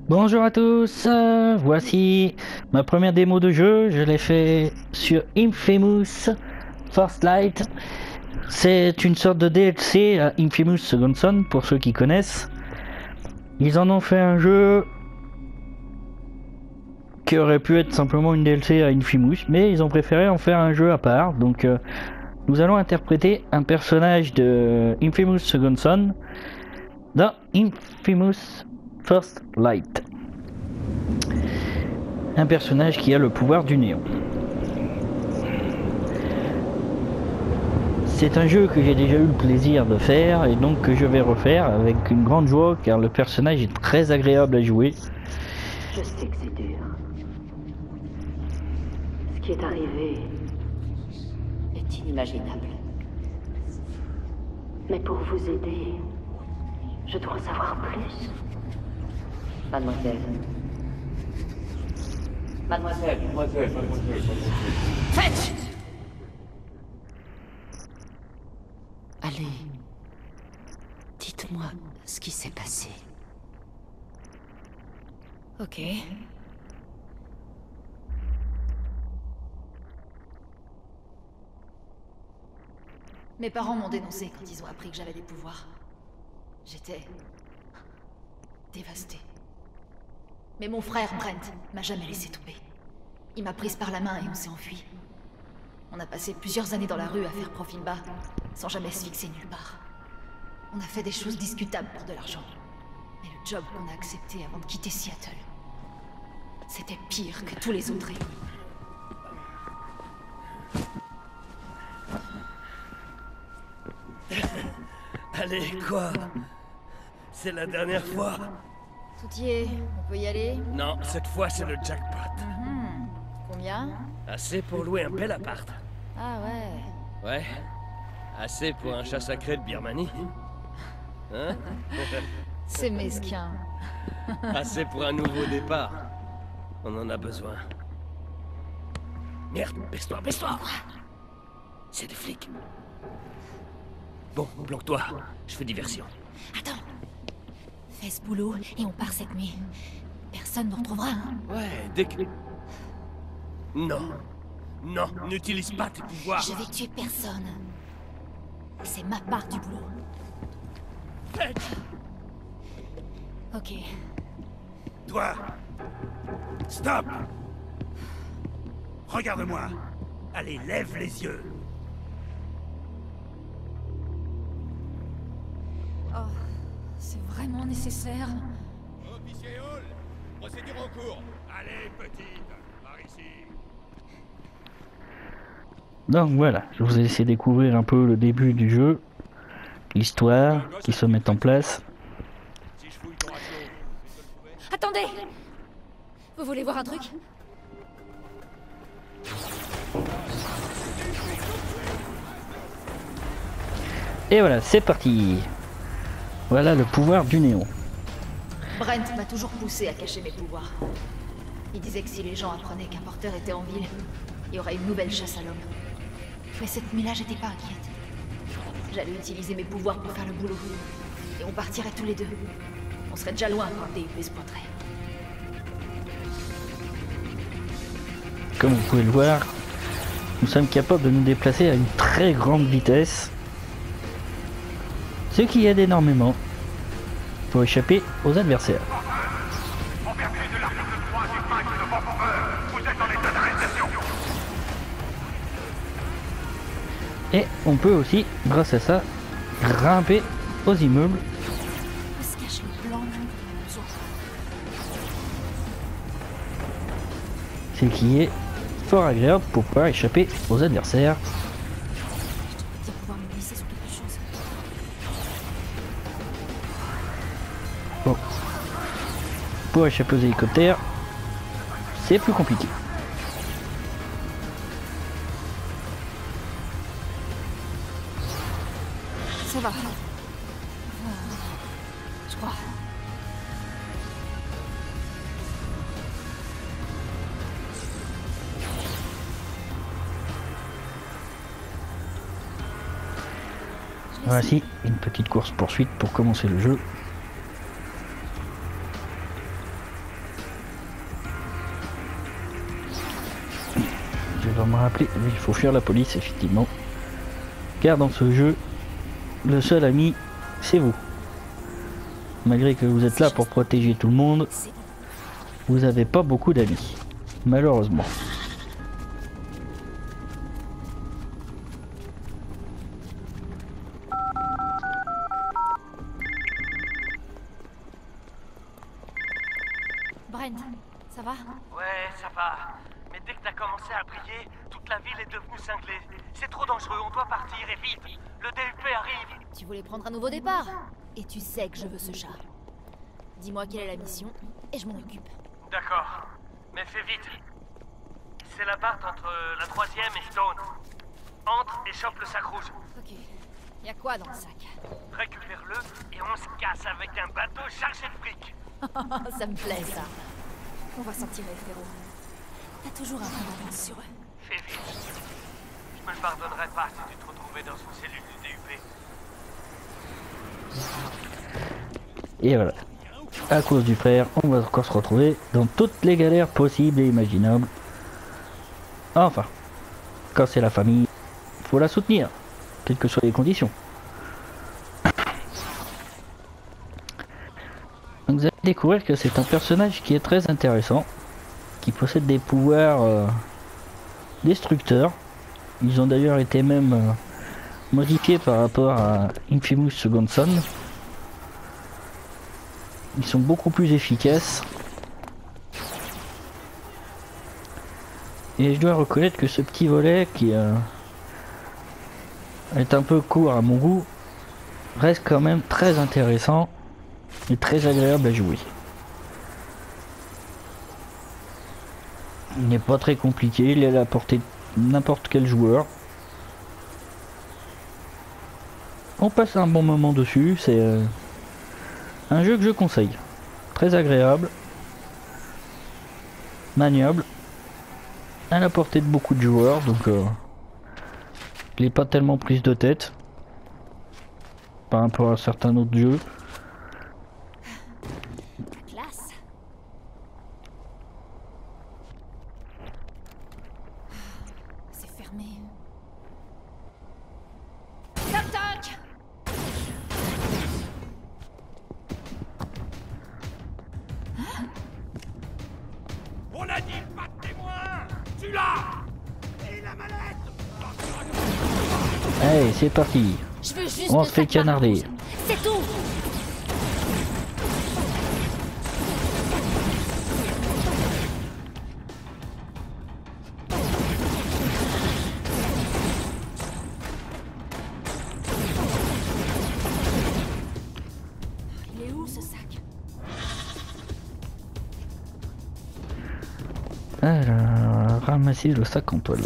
Bonjour à tous, voici ma première démo de jeu, je l'ai fait sur Infamous First Light. C'est une sorte de DLC à Infamous Second Son pour ceux qui connaissent. Ils en ont fait un jeu qui aurait pu être simplement une DLC à Infamous, mais ils ont préféré en faire un jeu à part. Donc nous allons interpréter un personnage de Infamous Second Son dans Infamous First Light. Un personnage qui a le pouvoir du néon. C'est un jeu que j'ai déjà eu le plaisir de faire et donc que je vais refaire avec une grande joie car le personnage est très agréable à jouer. Je sais que c'est dur. Ce qui est arrivé est inimaginable. Mais pour vous aider, je dois en savoir plus. Mademoiselle. Mademoiselle. Faites! Allez. Dites-moi ce qui s'est passé. Ok. Mes parents m'ont dénoncé quand ils ont appris que j'avais des pouvoirs. J'étais dévastée. Mais mon frère, Brent, m'a jamais laissé tomber. Il m'a prise par la main et on s'est enfui. On a passé plusieurs années dans la rue à faire profil bas, sans jamais se fixer nulle part. On a fait des choses discutables pour de l'argent. Mais le job qu'on a accepté avant de quitter Seattle, c'était pire que tous les autres réunis. Allez, quoi? C'est la dernière fois? Tout y est, on peut y aller? Non, cette fois c'est le jackpot. Combien? Assez pour louer un bel appart. Ah ouais. Ouais. Assez pour un chat sacré de Birmanie. Hein? C'est mesquin. Assez pour un nouveau départ. On en a besoin. Merde, baisse-toi, baisse-toi! C'est des flics. Bon, planque-toi. Je fais diversion. Attends. Fais ce boulot et on part cette nuit. Personne ne retrouvera, hein? Ouais, dès que... Non. Non, n'utilise pas tes pouvoirs. Je vais tuer personne. C'est ma part du boulot. Faites. Ok. Toi! Stop! Regarde-moi! Allez, lève les yeux! Oh, c'est vraiment nécessaire? Officier Hall! Procédure en cours! Allez, petite! Par ici! Donc voilà, je vous ai laissé découvrir un peu le début du jeu, l'histoire qui se met en place. Si je fouille ton ratio, tu peux le trouver? Attendez! Vous voulez voir un truc? Et voilà, c'est parti. Voilà le pouvoir du néon. Brent m'a toujours poussé à cacher mes pouvoirs. Il disait que si les gens apprenaient qu'un porteur était en ville, il y aurait une nouvelle chasse à l'homme. Mais cette nuit-là, j'étais pas inquiète. J'allais utiliser mes pouvoirs pour faire le boulot. Et on partirait tous les deux. On serait déjà loin quand le DUP se pointerait. Comme vous pouvez le voir, nous sommes capables de nous déplacer à une très grande vitesse, ce qui aide énormément pour échapper aux adversaires. En vertu de l'article 3 du pacte de Vancouver, vous êtes en état d'arrestation! Et on peut aussi, grâce à ça, grimper aux immeubles. Où se cache le blanc? Ce qui est fort agréable pour pouvoir échapper aux adversaires. Je dois pouvoir me glisser sur quelque chose. Bon. Pour échapper aux hélicoptères, c'est plus compliqué. Ça va. Je crois. Voici une petite course poursuite pour commencer le jeu. dois me rappeler. Oui, il faut fuir la police, effectivement. Car dans ce jeu, le seul ami, c'est vous. Malgré que vous êtes là pour protéger tout le monde, vous n'avez pas beaucoup d'amis. Malheureusement. Brent, ça va? Ouais, ça va. Mais dès que t'as commencé à briller, toute la ville est devenue cinglée. C'est trop dangereux, on doit partir et vite. Le DUP arrive. Tu voulais prendre un nouveau départ? Et tu sais que je veux ce chat. Dis-moi quelle est la mission, et je m'en occupe. D'accord, mais fais vite. C'est l'appart entre la 3e et Stone. Entre et chope le sac rouge. Ok. Y'a quoi dans le sac? Récupère-le et on se casse avec un bateau chargé de fric. Ça me plaît, ça. On va s'en tirer, frérot. T'as toujours un peu d'avance sur eux. Fais vite. Je me le pardonnerai pas si tu te retrouvais dans une cellule du DUP. Et voilà. À cause du frère, on va encore se retrouver dans toutes les galères possibles et imaginables. Enfin, quand c'est la famille, faut la soutenir, quelles que soient les conditions. Donc vous allez découvrir que c'est un personnage qui est très intéressant, qui possède des pouvoirs destructeurs. Ils ont d'ailleurs été même modifiés par rapport à Infamous Second Son. Ils sont beaucoup plus efficaces. Et je dois reconnaître que ce petit volet qui est un peu court à mon goût reste quand même très intéressant et très agréable à jouer. Il n'est pas très compliqué, il est à la portée de n'importe quel joueur. On passe un bon moment dessus, c'est un jeu que je conseille. Très agréable, maniable, à la portée de beaucoup de joueurs, donc il n'est pas tellement prise de tête par rapport à certains autres jeux. Classe. C'est fermé. Toc toc. On a dit pas de témoin. Tu l'as. Et la mallette. Allez, c'est parti. Je veux juste On le se fait sac canarder. rouge. C'est tout. Il est où ce sac? Alors, ramasser le sac en toile.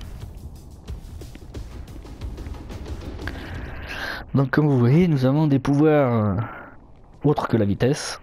Donc comme vous voyez, nous avons des pouvoirs autres que la vitesse.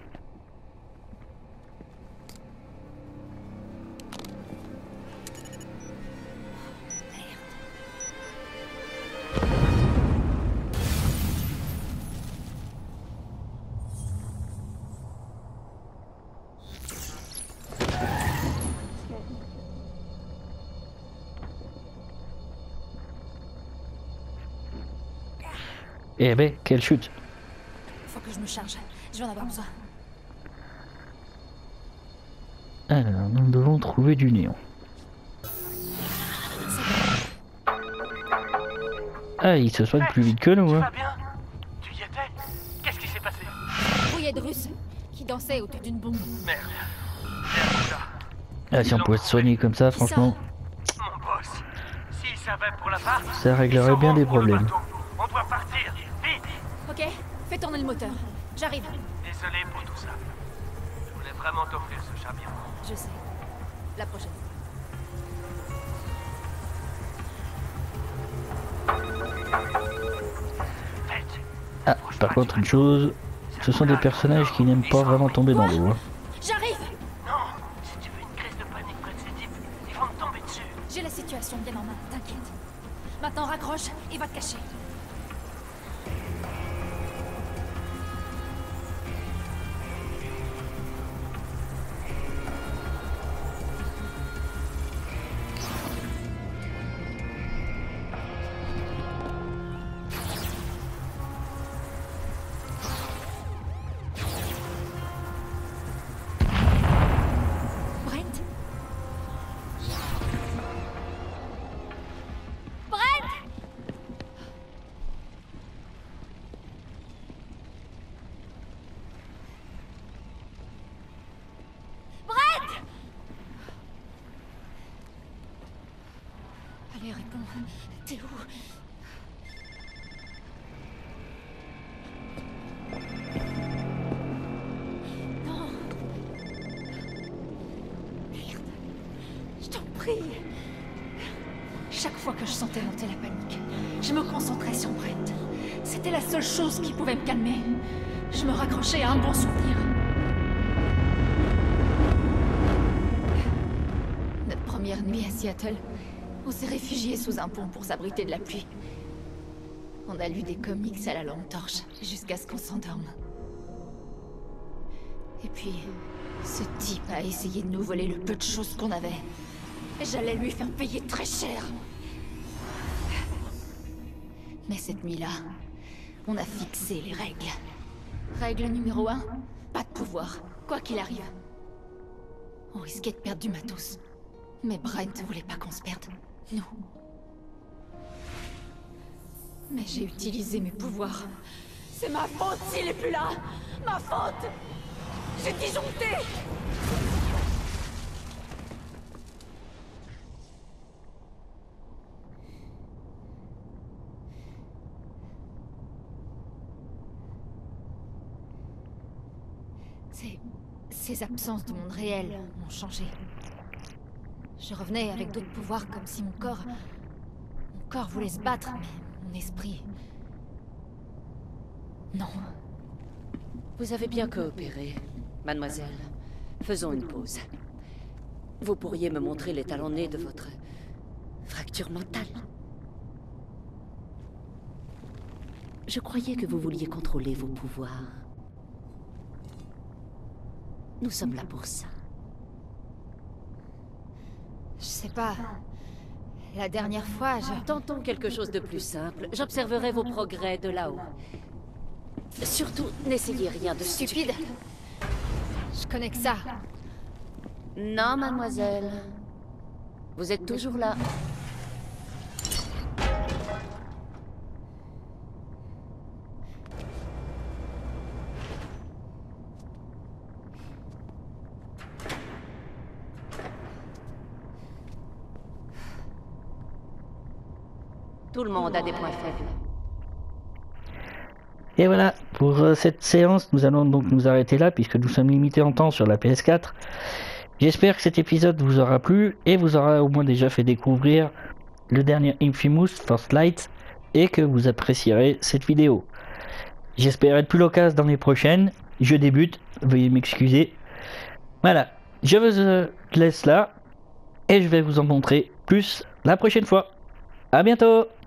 Eh ben, quelle chute! Faut que je me charge. Je vais en avoir besoin. Alors, nous devons trouver du néon. Ah, il se soigne plus vite que nous, Tu hein. vas bien? Tu y étais? Qu'est-ce qui s'est passé? Brouillé de Russes qui dansait autour d'une bombe. Merde. Merde, ça. Ah, si on pouvait se soigner comme ça, franchement, Mon boss. S'il savait pour la part, ça réglerait bien des problèmes. On doit partir. Vite. Ok, fais tourner le moteur. J'arrive. Désolé pour tout ça. Je voulais vraiment t'offrir ce chat bien. Je sais. La prochaine. Vite. Ah, par contre, une chose, ce sont des personnages qui n'aiment pas vraiment tomber dans l'eau, hein. J'arrive. Non, si tu veux une crise de panique près de ces types, ils vont me tomber dessus. J'ai la situation bien en main, t'inquiète. Maintenant raccroche et va te cacher. T'es où? Non. Merde. Je t'en prie. Chaque fois que je sentais monter la panique, je me concentrais sur Brent. C'était la seule chose qui pouvait me calmer. Je me raccrochais à un bon souvenir. Notre première nuit à Seattle, on s'est réfugiés sous un pont pour s'abriter de la pluie. On a lu des comics à la lampe torche jusqu'à ce qu'on s'endorme. Et puis, ce type a essayé de nous voler le peu de choses qu'on avait. Et j'allais lui faire payer très cher. Mais cette nuit-là, on a fixé les règles. Règle numéro 1, pas de pouvoir, quoi qu'il arrive. On risquait de perdre du matos. Mais Brent voulait pas qu'on se perde, nous. Mais j'ai utilisé mes pouvoirs. C'est ma faute s'il est plus là. Ma faute. J'ai disjoncté. Ces absences du monde réel m'ont changé. Je revenais avec d'autres pouvoirs comme si mon corps voulait se battre, mais mon esprit... Non. Vous avez bien coopéré, mademoiselle. Faisons une pause. Vous pourriez me montrer les talons nés de votre fracture mentale. Je croyais que vous vouliez contrôler vos pouvoirs. Nous sommes là pour ça. Je sais pas... La dernière fois, Tentons quelque chose de plus simple. J'observerai vos progrès de là-haut. Surtout, n'essayez rien de Stupide. Je connais que ça. Non, mademoiselle. Vous êtes toujours là. Tout le monde a des points faibles. Et voilà, pour cette séance, nous allons donc nous arrêter là, puisque nous sommes limités en temps sur la PS4. J'espère que cet épisode vous aura plu, et vous aura au moins déjà fait découvrir le dernier Infamous First Light, et que vous apprécierez cette vidéo. J'espère être plus loquace dans les prochaines. Je débute, veuillez m'excuser. Voilà, je vous laisse là, et je vais vous en montrer plus la prochaine fois. À bientôt!